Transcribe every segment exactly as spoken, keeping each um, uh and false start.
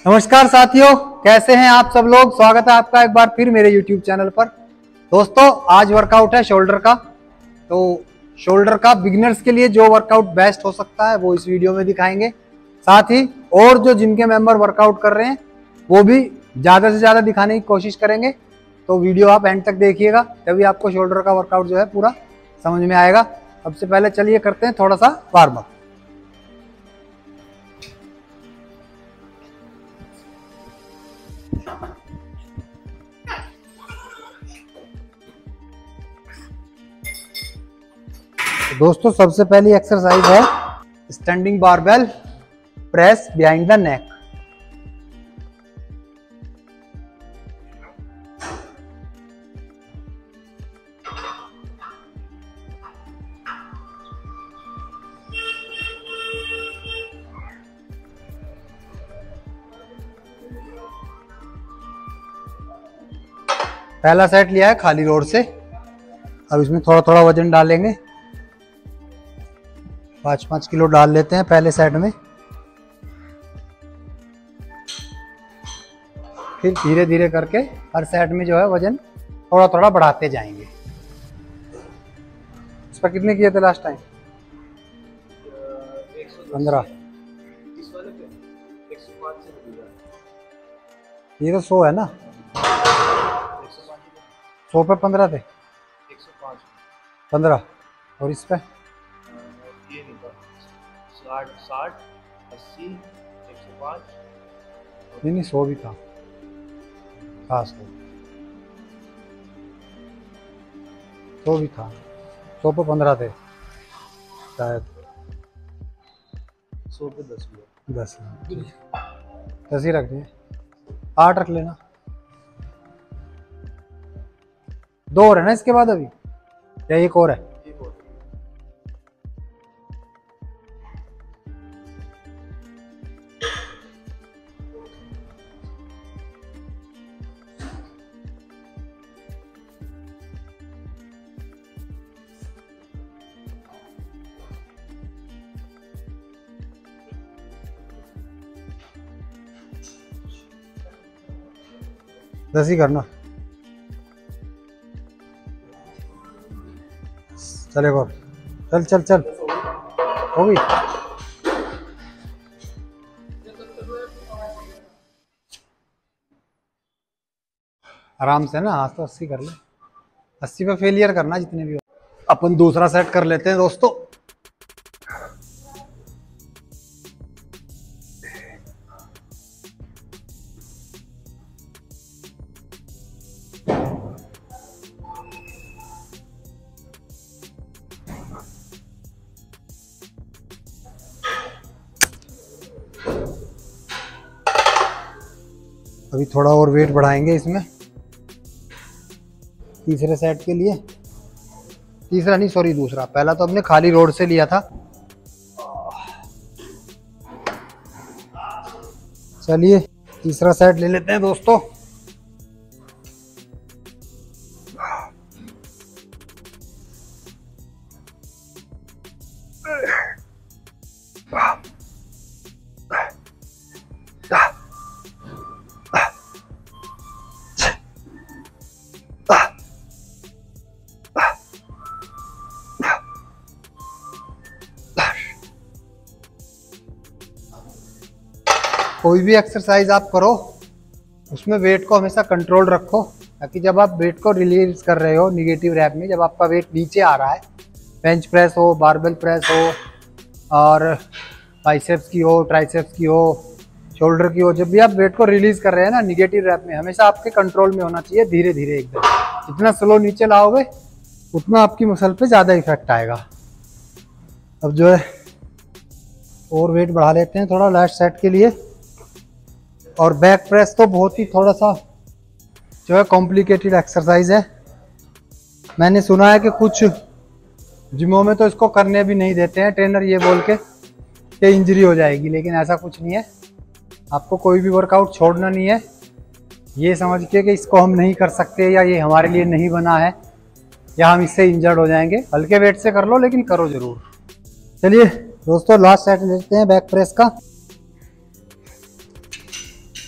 नमस्कार साथियों, कैसे हैं आप सब लोग। स्वागत है आपका एक बार फिर मेरे यूट्यूब चैनल पर। दोस्तों आज वर्कआउट है शोल्डर का। तो शोल्डर का बिगिनर्स के लिए जो वर्कआउट बेस्ट हो सकता है वो इस वीडियो में दिखाएंगे। साथ ही और जो जिनके मेंबर वर्कआउट कर रहे हैं वो भी ज़्यादा से ज़्यादा दिखाने की कोशिश करेंगे। तो वीडियो आप एंड तक देखिएगा, तभी आपको शोल्डर का वर्कआउट जो है पूरा समझ में आएगा। सबसे पहले चलिए करते हैं थोड़ा सा वार्म अप। दोस्तों सबसे पहली एक्सरसाइज है standing barbell press behind the neck. पहला सेट लिया है खाली रोड से। अब इसमें थोड़ा थोड़ा वजन डालेंगे। पाँच पाँच किलो डाल लेते हैं पहले सेट में, फिर धीरे धीरे करके हर सेट में जो है वजन थोड़ा थोड़ा बढ़ाते जाएंगे। इस पर कितने किए थे लास्ट टाइम? पंद्रह। ये तो सौ है ना, सौ पे पंद्रह थे, पंद्रह। और इस पे साठ साठ अस्सी एक सौ पाँच। नहीं नहीं सौ भी था, हाँ सौ सौ भी था। सौ पे पंद्रह थे शायद, सौ पे दस हुआ। दस दस ही रख दिए, आठ रख लेना। दो और है ना इसके बाद अभी, या एक और है? एक और। दस ही करना। चले और चल चल चल हो गई। आराम से ना, आज तो अस्सी कर ले। अस्सी पे फेलियर करना जितने भी हो। अपन दूसरा सेट कर लेते हैं दोस्तों। अभी थोड़ा और वेट बढ़ाएंगे इसमें तीसरे सेट के लिए। तीसरा नहीं सॉरी दूसरा, पहला तो हमने खाली रोड से लिया था। चलिए तीसरा सेट ले लेते हैं दोस्तों। कोई भी एक्सरसाइज आप करो उसमें वेट को हमेशा कंट्रोल रखो, ताकि जब आप वेट को रिलीज कर रहे हो निगेटिव रैप में, जब आपका वेट नीचे आ रहा है, बेंच प्रेस हो, बारबेल प्रेस हो और बाइसेप्स की हो, ट्राइसेप्स की हो, शोल्डर की हो, जब भी आप वेट को रिलीज कर रहे हैं ना निगेटिव रैप में, हमेशा आपके कंट्रोल में होना चाहिए। धीरे धीरे एकदम, जितना स्लो नीचे लाओगे उतना आपकी मसल पे ज़्यादा इफेक्ट आएगा। अब जो है और वेट बढ़ा लेते हैं थोड़ा लास्ट सेट के लिए। और बैक प्रेस तो बहुत ही थोड़ा सा जो है कॉम्प्लिकेटेड एक्सरसाइज है। मैंने सुना है कि कुछ जिमों में तो इसको करने भी नहीं देते हैं ट्रेनर, ये बोल के कि इंजरी हो जाएगी, लेकिन ऐसा कुछ नहीं है। आपको कोई भी वर्कआउट छोड़ना नहीं है ये समझ के कि इसको हम नहीं कर सकते या ये हमारे लिए नहीं बना है या हम इससे इंजर्ड हो जाएंगे। हल्के वेट से कर लो लेकिन करो ज़रूर। चलिए दोस्तों लास्ट सेट लेते हैं बैक प्रेस का।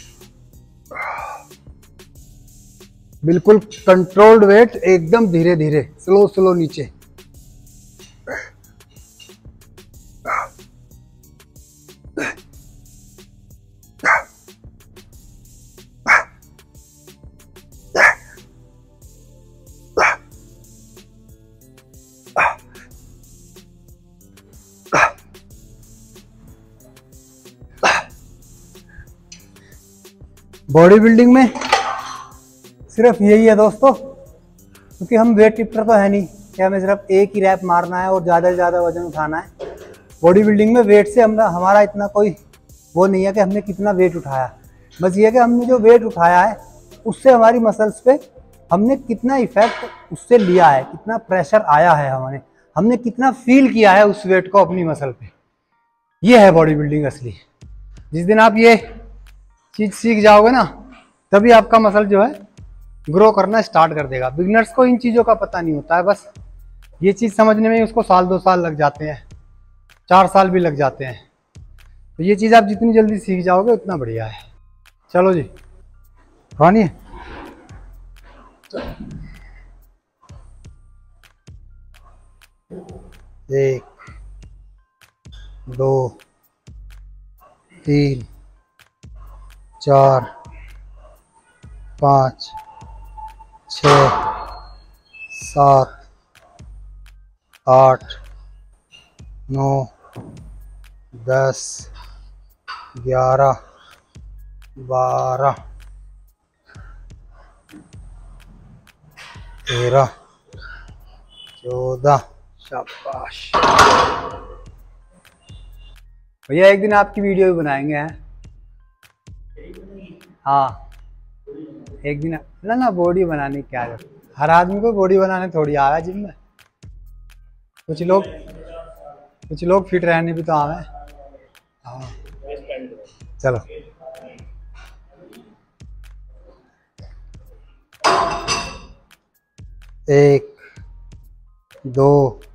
बिल्कुल कंट्रोल्ड वेट, एकदम धीरे धीरे, स्लो स्लो नीचे। बॉडी बिल्डिंग में सिर्फ यही है दोस्तों, क्योंकि हम वेट लिफ्टर तो है नहीं कि हमें सिर्फ एक ही रैप मारना है और ज़्यादा से ज़्यादा वजन उठाना है। बॉडी बिल्डिंग में वेट से हम हमारा इतना कोई वो नहीं है कि हमने कितना वेट उठाया, बस ये है कि हमने जो वेट उठाया है उससे हमारी मसल्स पे हमने कितना इफेक्ट उससे लिया है, कितना प्रेशर आया है, हमारे हमने कितना फील किया है उस वेट को अपनी मसल पे। ये है बॉडी बिल्डिंग असली। जिस दिन आप ये चीज़ सीख जाओगे ना, तभी आपका मसल जो है ग्रो करना स्टार्ट कर देगा। बिगनर्स को इन चीज़ों का पता नहीं होता है, बस ये चीज़ समझने में उसको साल दो साल लग जाते हैं, चार साल भी लग जाते हैं। तो ये चीज़ आप जितनी जल्दी सीख जाओगे उतना बढ़िया है। चलो जी, रानी है। एक, दो, तीन, चार, पाँच, छः, सात, आठ, नौ, दस, ग्यारह, बारह, तेरह, चौदह। शाबाश भैया, एक दिन आपकी वीडियो भी बनाएंगे हैं। हाँ, एक दिन ना ना बॉडी बनाने क्या है, हर आदमी को बॉडी बनाने थोड़ी आया जिम में। कुछ लोग कुछ लोग फिट रहने भी तो आवे। हाँ चलो, एक, दो,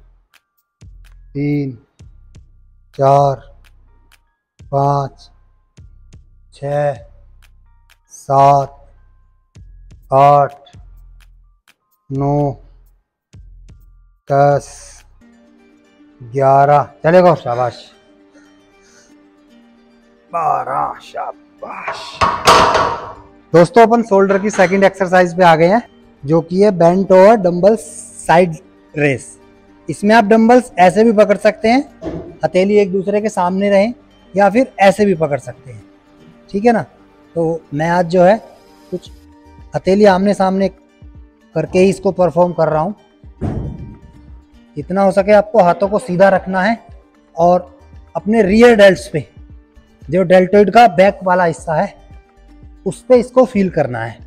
तीन, चार, पाँच, छः, सात, आठ, नौ, दस, ग्यारह, चलेगा। शाबाश। बारह। शाबाश। दोस्तों, अपन शोल्डर की सेकंड एक्सरसाइज पे आ गए हैं, जो कि है bent over dumbbell side raise. इसमें आप डंबल्स ऐसे भी पकड़ सकते हैं, हथेली एक दूसरे के सामने रहें, या फिर ऐसे भी पकड़ सकते हैं, ठीक है ना। तो मैं आज जो है कुछ हथेली आमने सामने करके ही इसको परफॉर्म कर रहा हूँ। जितना हो सके आपको हाथों को सीधा रखना है और अपने रियर डेल्ट्स पे, जो डेल्टोइड का बैक वाला हिस्सा है, उस पे इसको फील करना है।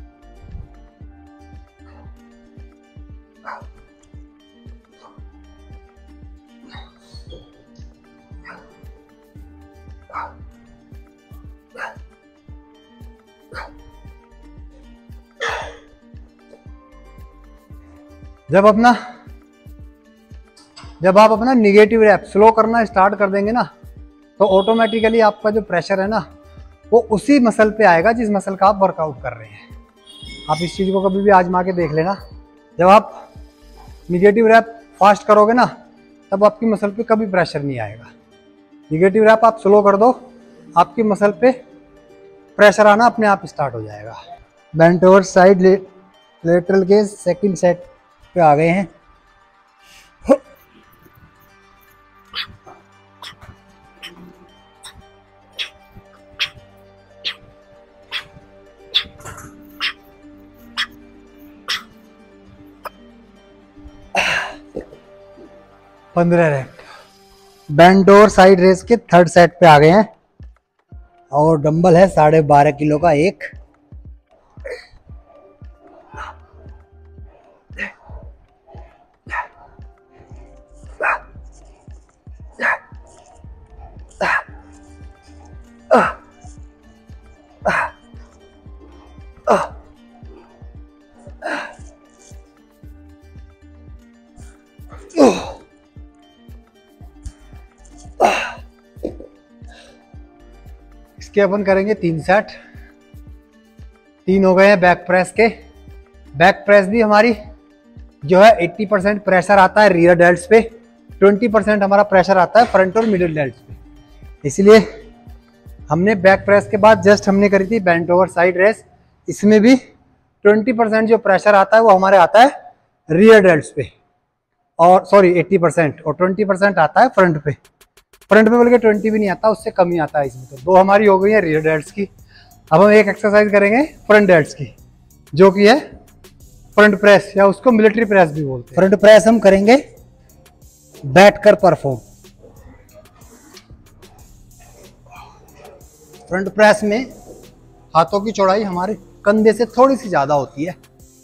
जब अपना जब आप अपना निगेटिव रैप स्लो करना स्टार्ट कर देंगे ना, तो ऑटोमेटिकली आपका जो प्रेशर है ना, वो उसी मसल पे आएगा जिस मसल का आप वर्कआउट कर रहे हैं। आप इस चीज़ को कभी भी आजमा के देख लेना। जब आप निगेटिव रैप फास्ट करोगे ना, तब आपकी मसल पे कभी प्रेशर नहीं आएगा। निगेटिव रैप आप स्लो कर दो, आपकी मसल पे प्रेशर आना अपने आप स्टार्ट हो जाएगा। बेंट ओवर साइड लेटरल के सेकंड सेट पे आ गए हैं। पंद्रह rep. Bent over side raise के थर्ड सेट पे आ गए हैं, और डंबल है साढ़े बारह किलो का एक। इसके अपन करेंगे तीन सेट। तीन हो गए हैं बैक प्रेस के, बैक प्रेस भी हमारी जो है अस्सी परसेंट प्रेशर आता है रियर डेल्ट्स पे, बीस परसेंट हमारा प्रेशर आता है फ्रंट और मिडिल डेल्ट्स पे। इसलिए हमने बैक प्रेस के बाद जस्ट हमने करी थी बेंट ओवर साइड रेस, इसमें भी बीस परसेंट जो प्रेशर आता है वो हमारे आता है रियर डेल्ट्स पे, और सॉरी अस्सी परसेंट, और बीस परसेंट आता है फ्रंट पे। फ्रंट पे बोल के बीस भी नहीं आता, उससे कम ही आता है इसमें। तो दो हमारी हो गई है रियर डेल्ट्स की। अब हम एक एक्सरसाइज करेंगे फ्रंट डेल्ट्स की, जो कि है फ्रंट प्रेस, या उसको मिलिट्री प्रेस भी बोलते हैं। फ्रंट प्रेस हम करेंगे बैठकर परफॉर्म। फ्रंट प्रेस में हाथों की चौड़ाई हमारे कंधे से थोड़ी सी ज्यादा होती है।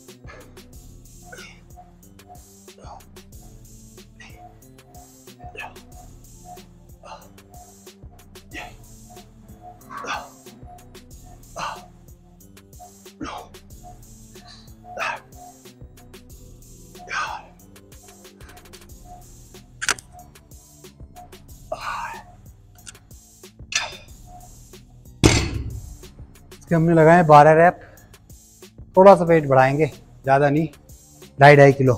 इसके हमने लगाए बारह रैप, थोड़ा सा वेट बढ़ाएंगे, ज़्यादा नहीं, ढाई ढाई किलो।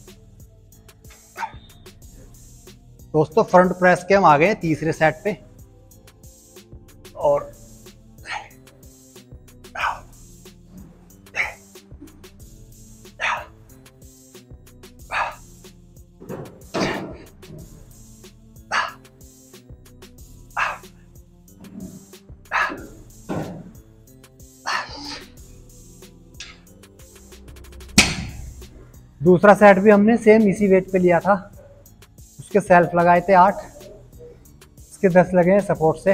दोस्तों फ्रंट प्रेस के हम आ गए तीसरे सेट पे, और दूसरा सेट भी हमने सेम इसी वेट पे लिया था। उसके सेल्फ लगाए थे आठ, इसके दस लगे हैं सपोर्ट से।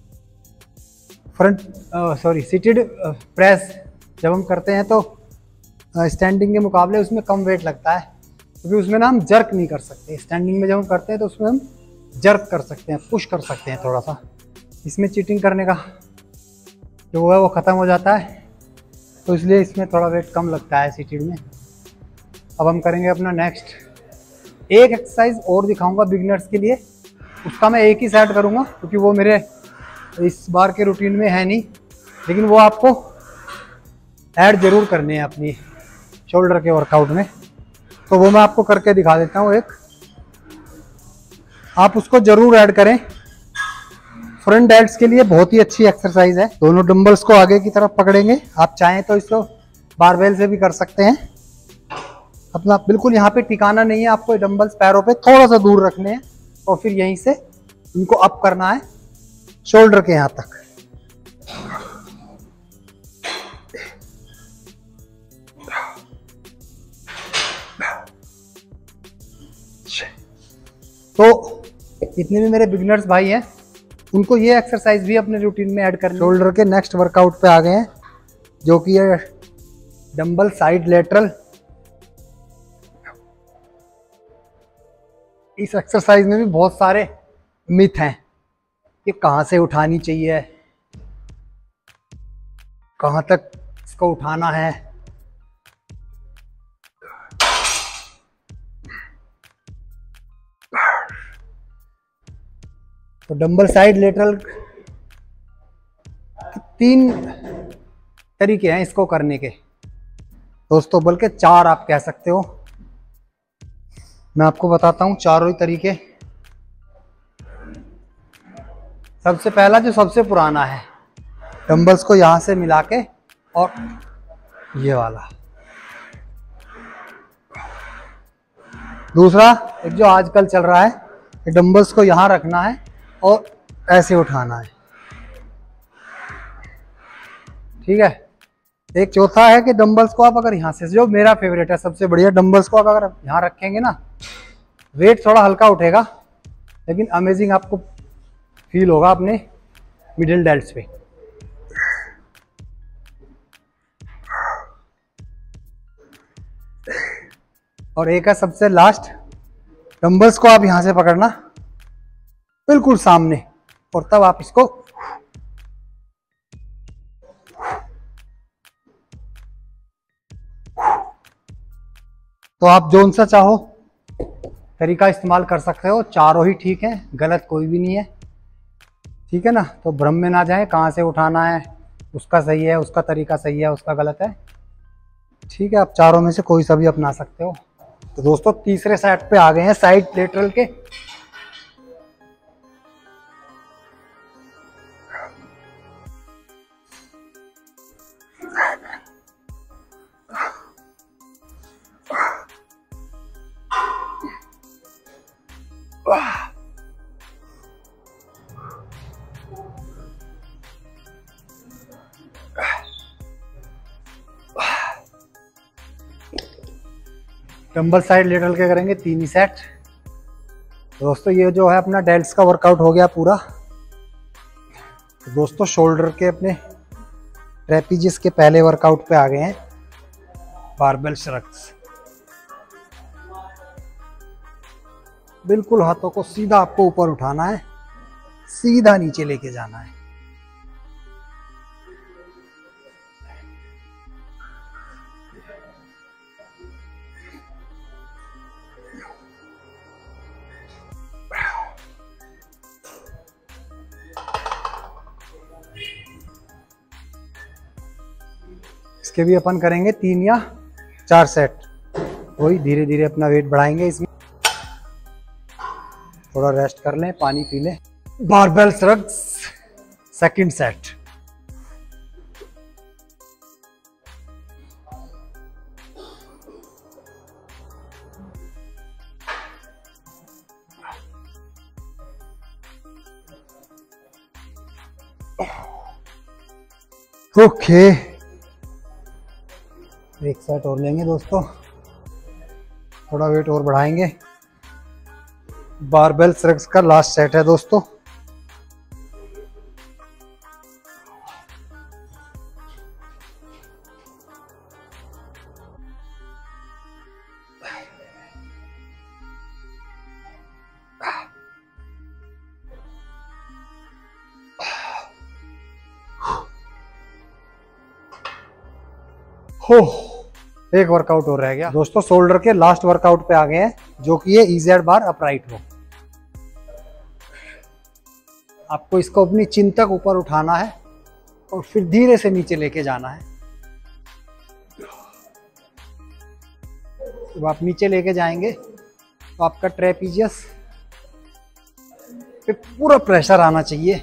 फ्रंट सॉरी सीटेड प्रेस जब हम करते हैं तो स्टैंडिंग के मुकाबले उसमें कम वेट लगता है, क्योंकि उसमें ना हम जर्क नहीं कर सकते। स्टैंडिंग में जब हम करते हैं तो उसमें हम जर्क कर सकते हैं, पुश कर सकते हैं थोड़ा सा। इसमें चीटिंग करने का जो वो है वो ख़त्म हो जाता है, तो इसलिए इसमें थोड़ा वेट कम लगता है सीटेड में। अब हम करेंगे अपना नेक्स्ट एक एक्सरसाइज और दिखाऊंगा बिगिनर्स के लिए, उसका मैं एक ही सेट करूंगा क्योंकि वो मेरे इस बार के रूटीन में है नहीं, लेकिन वो आपको ऐड जरूर करने हैं अपनी शोल्डर के वर्कआउट में। तो वो मैं आपको करके दिखा देता हूँ एक, आप उसको जरूर ऐड करें। फ्रंट डेल्ट्स के लिए बहुत ही अच्छी एक्सरसाइज है। दोनों डंबल्स को आगे की तरफ पकड़ेंगे, आप चाहें तो इसको बारबेल से भी कर सकते हैं। अपना बिल्कुल यहाँ पे टिकाना नहीं है, आपको डंबल्स पैरों पे थोड़ा सा दूर रखने हैं, और फिर यहीं से इनको अप करना है शोल्डर के यहाँ तक। तो जितने भी मेरे बिगिनर्स भाई हैं उनको ये एक्सरसाइज भी अपने रूटीन में ऐड करनी है। शोल्डर के नेक्स्ट वर्कआउट पे आ गए हैं, जो कि है डंबल साइड लेटरल। इस एक्सरसाइज में भी बहुत सारे मिथ हैं कि कहाँ से उठानी चाहिए, कहाँ तक इसको उठाना है। तो डंबल साइड लेटरल तीन तरीके हैं इसको करने के दोस्तों, बल्कि चार आप कह सकते हो। मैं आपको बताता हूं चारों ही तरीके। सबसे पहला जो सबसे पुराना है, डंबल्स को यहां से मिला के और ये वाला। दूसरा एक जो आजकल चल रहा है, डंबल्स को यहां रखना है और ऐसे उठाना है, ठीक है। एक चौथा है कि डंबल्स को आप अगर यहाँ से, जो मेरा फेवरेट है सबसे बढ़िया, डंबल्स को आप अगर यहाँ रखेंगे ना, वेट थोड़ा हल्का उठेगा लेकिन अमेजिंग आपको फील होगा अपने मिडिल डेल्ट्स पे। और एक है सबसे लास्ट, डंबल्स को आप यहां से पकड़ना बिल्कुल सामने, और तब आप इसको तो आप जोन सा चाहो तरीका इस्तेमाल कर सकते हो, चारों ही ठीक है, गलत कोई भी नहीं है, ठीक है ना। तो भ्रम में ना जाए कहाँ से उठाना है, उसका सही है, उसका तरीका सही है, उसका गलत है, ठीक। ठीक है, आप चारों में से कोई सा भी अपना सकते हो। तो दोस्तों तीसरे सेट पे आ गए हैं साइड लेटरल के। डंबल साइड लेटरल के करेंगे तीन ही सेट। दोस्तों ये जो है अपना डेल्ट्स का वर्कआउट हो गया पूरा। तो दोस्तों शोल्डर के अपने ट्रेपीजियस के पहले वर्कआउट पे आ गए हैं बारबेल श्रग्स। बिल्कुल हाथों को सीधा आपको ऊपर उठाना है, सीधा नीचे लेके जाना है। इसके भी अपन करेंगे तीन या चार सेट। वही धीरे धीरे अपना वेट बढ़ाएंगे। इसमें थोड़ा रेस्ट कर लें, पानी पी लें। Barbell shrugs second set. Okay, एक सेट और लेंगे दोस्तों, थोड़ा वेट और बढ़ाएंगे। बारबेल श्रग्स का लास्ट सेट है दोस्तों। हो, एक वर्कआउट और रह गया दोस्तों। शोल्डर के लास्ट वर्कआउट पे आ गए हैं, जो कि ये इजेड बार अपराइट रो। आपको इसको अपनी चिन तक ऊपर उठाना है और फिर धीरे से नीचे लेके जाना है। जब आप नीचे लेके जाएंगे तो आपका ट्रेपीजियस पे पूरा प्रेशर आना चाहिए।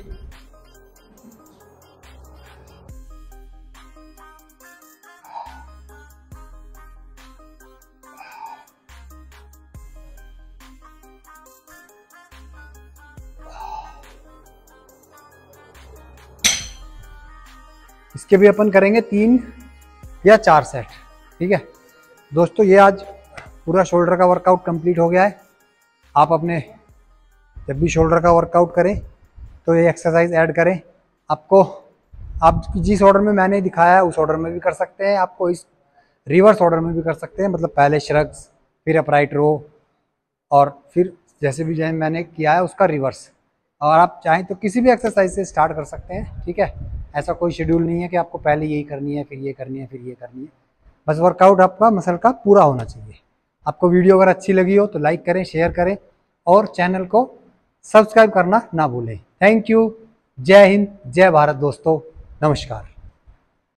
इसके भी अपन करेंगे तीन या चार सेट। ठीक है दोस्तों, ये आज पूरा शोल्डर का वर्कआउट कंप्लीट हो गया है। आप अपने जब भी शोल्डर का वर्कआउट करें तो ये एक्सरसाइज ऐड करें। आपको आप जिस ऑर्डर में मैंने दिखाया है उस ऑर्डर में भी कर सकते हैं, आपको इस रिवर्स ऑर्डर में भी कर सकते हैं। मतलब पहले श्रग्स, फिर अपराइट रो, और फिर जैसे भी जैसे मैंने किया है उसका रिवर्स। और आप चाहें तो किसी भी एक्सरसाइज से स्टार्ट कर सकते हैं। ठीक है, ऐसा कोई शेड्यूल नहीं है कि आपको पहले यही करनी है, फिर ये करनी है, फिर ये करनी है। बस वर्कआउट आपका मसल का पूरा होना चाहिए। आपको वीडियो अगर अच्छी लगी हो तो लाइक करें, शेयर करें और चैनल को सब्सक्राइब करना ना भूलें। Thank you. जय हिंद, जय भारत दोस्तों, नमस्कार।